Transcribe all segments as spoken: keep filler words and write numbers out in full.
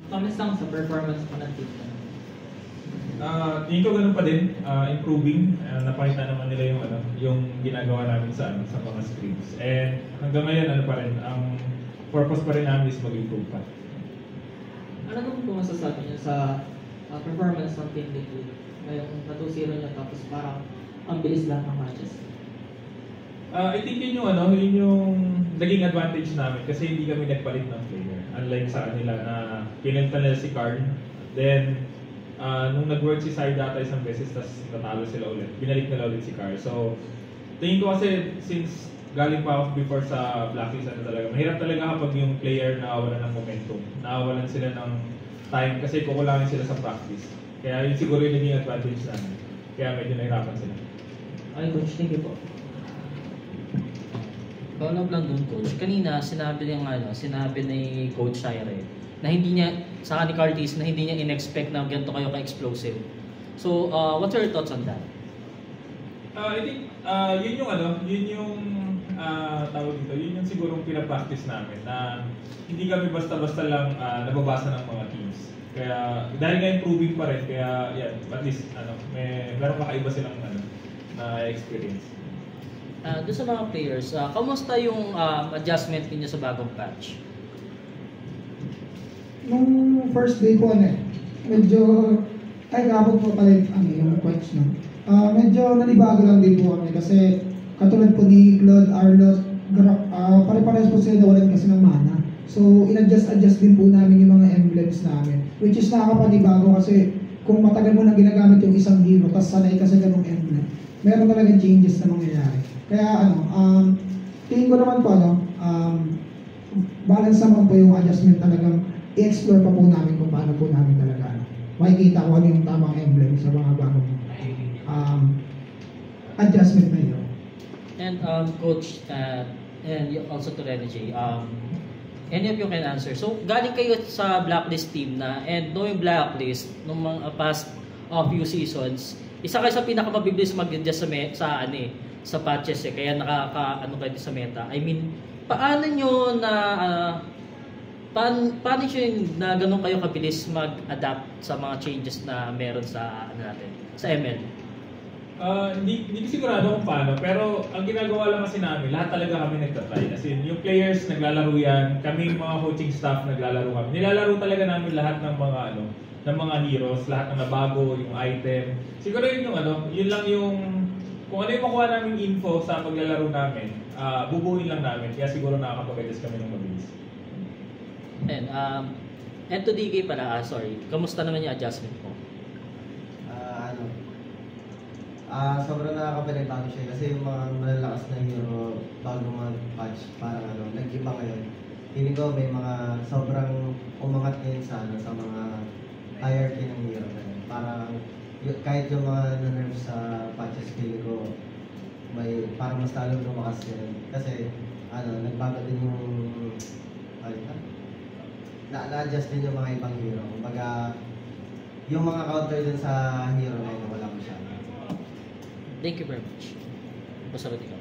Kamusta ang sa performance mo ng team? Uh, tingin ko ganun pa din, uh, improving. Uh, napakita naman nila yung ano, yung ginagawa namin sa ano, sa mga scrims. And hanggang ngayon ano pa rin, ang purpose pa rin namin is mag-improve pa. Ano naman po masasabi niyo sa uh, performance ng Team Liquid? Ngayong two zero niya tapos parang ang bilis lang ng matches. Uh, I think yun yung ano, yun yung naging advantage namin kasi hindi kami nagpalit ng player. Unlike sa kanila na kinenta nila si Karn, then uh, nung nag-work si Sai data isang beses tapos natalo sila ulit, binalik nila ulit si Karn. So, tingin ko kasi since galing pa ako before sa Blacklist, ano talaga, mahirap talaga kapag yung player naawalan ng momentum, naawalan sila ng time kasi kukulangin sila sa practice. Kaya yun siguro yung naging advantage namin. Kaya medyo nahirapan sila. Okay, Coach. Thank you po. Follow up lang dun, Coach. Kanina, sinabi niya ano, sinabi ni Coach Shire na hindi niya, sa ni Curtis, na hindi niya in-expect na ganito kayo ka-explosive. So, uh, what's your thoughts on that? Uh, I think, uh, yun yung ano, yun yung uh, tawag dito, yun yung sigurong pinapractice namin na hindi kami basta-basta lang uh, nababasa ng mga teams. Kaya, dahil nga improving pa rin, kaya yan, at least, ano, may, meron kakaiba silang ano, na experience. Uh, doon sa mga players, uh, kamusta yung uh, adjustment niyo sa bagong patch? Nung first day ko, ano eh, medyo, ay kapag po pala ano, yung patch no. Uh, medyo nanibago lang din po kami kasi katulad po ni Claude, Arlot, uh, pare-pares po sila nawalan kasi ng mana. So, in-adjust-adjust din po namin yung mga emblems namin. Which is nakakapanibago kasi kung matagal mo nang ginagamit yung isang hero, tapos sanay ka sa ganung emblem, meron talagang changes na mangyayari. Kaya ano, um, tingin ko naman po ano, um, balance naman po yung adjustment talagang i-explore pa po namin kung paano po namin talaga ano, makikita ko ano yung tamang emblem sa mga bagong um, adjustment na yun. And um, Coach, uh, and also to Rene J, um, any of you can answer. So, galing kayo sa Blacklist team na, and knowing Blacklist, nung mga past uh, few seasons, isa kayo sa pinakamabilis mag-adjust sa, me- sa ano eh, sa patches eh, kaya nakaka ano kayo sa meta. I mean, paano nyo na uh, paano, paano nyo na ganun kayo kabilis mag-adapt sa mga changes na meron sa ano natin, sa M L? Uh, hindi, hindi sigurado kung paano, pero ang ginagawa lang kasi namin, lahat talaga kami nagtatry. As in, yung players naglalaro yan, kami mga coaching staff naglalaro kami. Nilalaro talaga namin lahat ng mga ano, ng mga heroes, lahat ng nabago, yung item. Siguro yun yung ano, yun lang yung kung ano yung makuha namin info sa paglalaro namin, uh, bubuin lang namin. Kaya siguro nakakapag-adjust kami ng mabilis. And, um, and to D K pala, ah, sorry, kamusta naman yung adjustment mo? Uh, ano, ah uh, sobrang nakakapanibago siya kasi yung mga malalakas na hero bago mag-patch, parang ano, nag-iba ngayon. Feeling ko may mga sobrang umangat ngayon sa, ano, sa mga hierarchy ng hero. Parang kahit yung mga na-nerf sa patches, feeling ko may parang mas lalong lumakas yun. Kasi ano, nagbago din yung ay, na na-adjust din yung mga ibang hero. Kumbaga, yung mga counter dun sa hero na yun, wala mo siya. Thank you very much. Basta rin ikaw.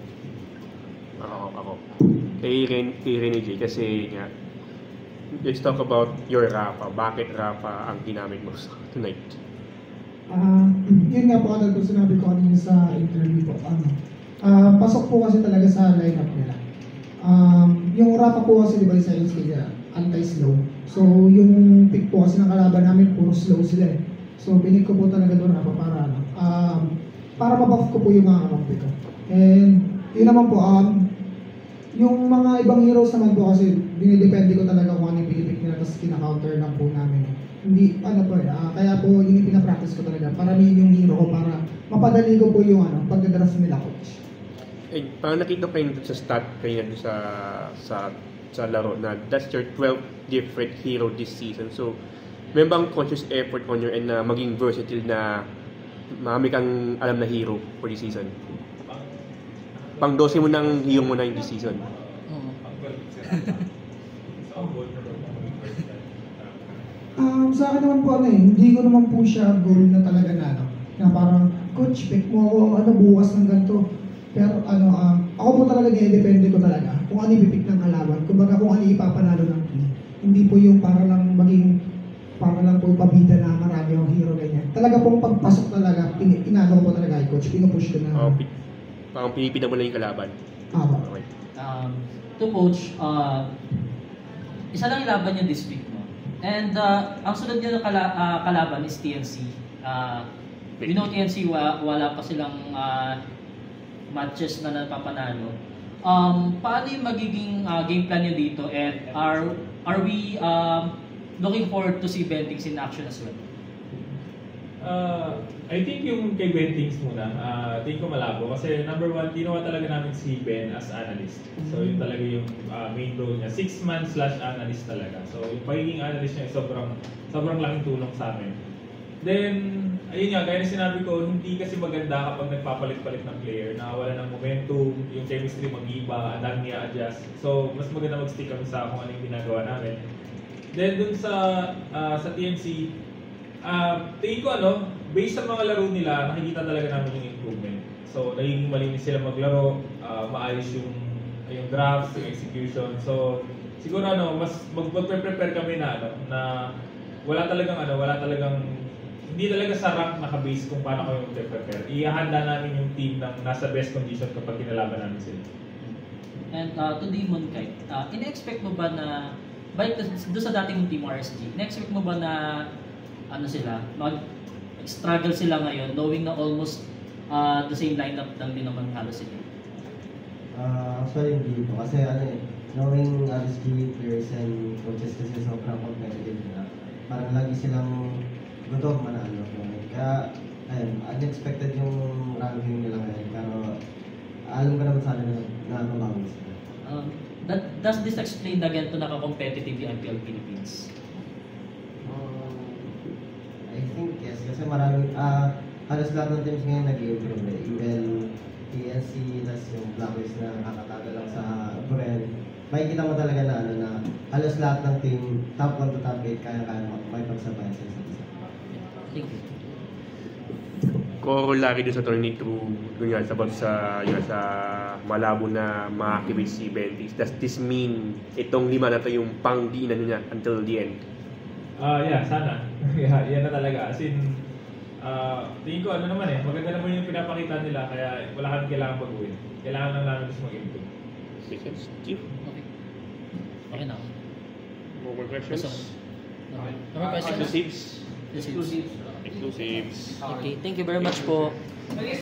Ako, ako. Kay, Ren, kay Rene J, kasi nga, let's talk about your Rafa. Bakit Rafa ang ginamit mo tonight? Uh, yun nga po agad ko sinabi ko kanina sa interview po. Ano, uh, pasok po kasi talaga sa lineup nila. Um, yung Rafa po kasi di ba sa S K anti-slow. So yung pick po kasi ng kalaban namin puro slow sila eh. So pinig ko po talaga doon Rafa para ano, um, para mabuff ko po yung mga kampi ko. And yun naman po, um, yung mga ibang heroes naman po kasi dinidepende ko talaga kung ano yung pinipick nila tapos kina-counter lang po namin. Hindi, ano po, uh, kaya po yun yung pinapractice ko talaga para yun yung hero ko para mapadali ko po yung ano, pagdadraft nila coach. Eh, parang nakita ko kayo sa stat kayo sa, sa, sa laro na that's your twelfth different hero this season. So, may bang conscious effort on your end na maging versatile na marami kang alam na hero for this season? Pang dose mo ng hero mo na in this season. Um, sa akin naman po ano eh, hindi ko naman po siya goal na talaga na ano, na parang, coach, pick mo ako, ano, bukas ng ganito. Pero ano, um, ako po talaga nire-depende ko talaga kung ano ipipick ng kalaban. Kumbaga kung ano ipapanalo ng team. Hindi po yung para lang maging magpabida na marami yung hero ganyan. Talaga pong pagpasok talaga, pin, inano ko po talaga kay coach, pinupush ko na. Oh, pi- parang pinipida mo lang yung kalaban. Ah, ba? Okay. Um, to coach, uh, isa lang ilaban niyo this week, no? And uh, ang sunod niyo na kala, uh, kalaban is T N C. Uh, we know T N C, wa, wala pa silang uh, matches na napapanalo. Um, paano yung magiging uh, game plan niyo dito? And are are we um, looking forward to see Bentings in action as well? Uh, I think yung kay Bentings muna, uh, tingin ko malabo. Kasi number one, ginawa talaga namin si Ben as analyst. So yun talaga yung uh, main role niya. Six man slash analyst talaga. So yung pagiging analyst niya ay sobrang, sobrang laking tulong sa amin. Then, ayun nga, gaya na sinabi ko, hindi kasi maganda kapag nagpapalit-palit ng player, nakawala ng momentum, yung chemistry mag-iba, ang dami i-adjust. So, mas maganda mag-stick kami sa kung ano yung ginagawa namin. Then, dun sa uh, sa T N C, uh, tingin ko ano, based sa mga laro nila, nakikita talaga namin yung improvement. So, nagiging malinis sila maglaro, uh, maayos yung, yung drafts, yung execution. So, siguro ano, mas mag-prepare kami na ano, na wala talagang ano, wala talagang hindi talaga sa rank naka-base kung paano kami mag-prepare. Ihahanda namin yung team ng nasa best condition kapag kinalaban namin sila. And uh, to Demon Kite, uh, ina-expect mo ba na, balik doon sa dating team R S G, ina-expect mo ba na, ano sila, mag-struggle sila ngayon, knowing na almost uh, the same lineup lang din naman halos sila? Uh, actually, hindi po. Kasi ano eh, knowing R S G players and coaches kasi sobrang competitive nila. Parang lagi silang gutom manalo. Kaya, ayun, unexpected yung ranking nila ngayon. Pero, alam ko naman sana na nakakabawin sila. Um, that, does this explain again to naka-competitive yung I P L Philippines? Um, I think yes, kasi maraming, ah, halos lahat ng teams ngayon nag-improve eh. Even T N C, tas yung Blacklist na nakakataga lang sa Burel. Makikita mo talaga na ano na halos lahat ng team, top one to top eight, kaya-kaya may pagsabayan sa isa't isa. Thank you. Corollary doon sa tournament two, doon yan, sabat sa, yun, sa malabo na makakibig si Bentings. Does this mean itong lima na to yung pang-diinan niya until the end? Ah, uh, yeah, sana. yeah, yan na talaga. As in, uh, tingin ko ano naman eh, maganda naman yung pinapakita nila, kaya wala kami kailangan baguhin. Kailangan lang namin just mag-improve. Makes sense. Chief? Okay. Okay na. No more questions? No more questions? Exclusives? Exclusive. Exclusives. Okay, thank you very much po.